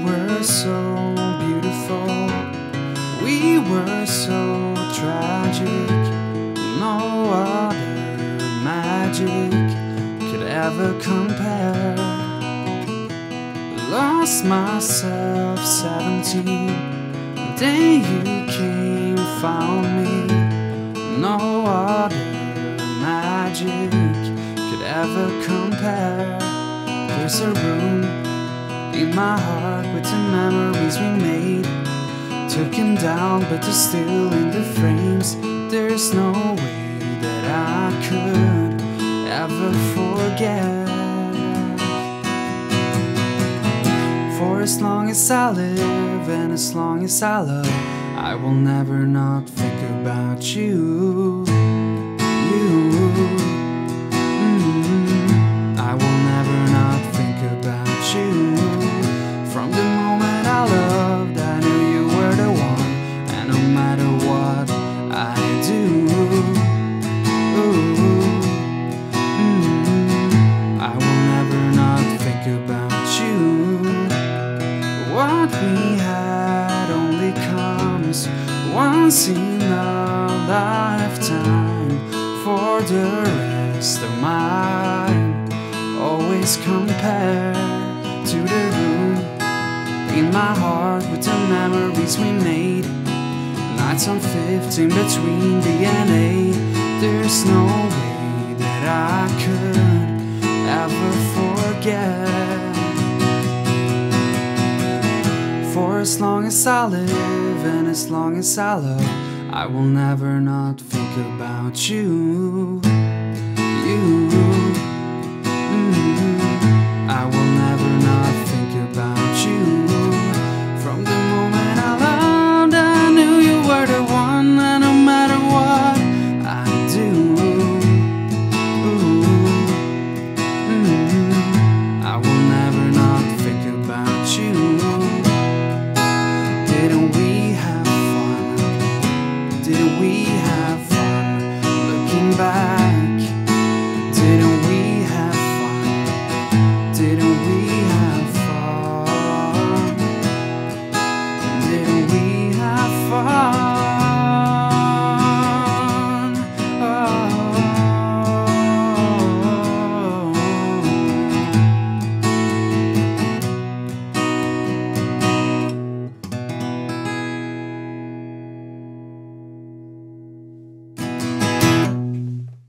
were so beautiful, we were so tragic. No other magic could ever compare. Lost myself 17, the day you came, found me. No other magic could ever compare. There's a room in my heart with the memories we made. Took him down, but they're still in the frames. There's no way that I could ever forget. For as long as I live and as long as I love, I will never not think about you. I will never not think about you. From the moment I loved, I knew you were the one. And no matter what I do, I will never not think about you. What we had only comes once in a lifetime. For the rest of mine, always compare to the room in my heart with the memories we made. Nights on 15 between DNA. There's no way that I could ever forget. For as long as I live and as long as I love, I will never not think about you.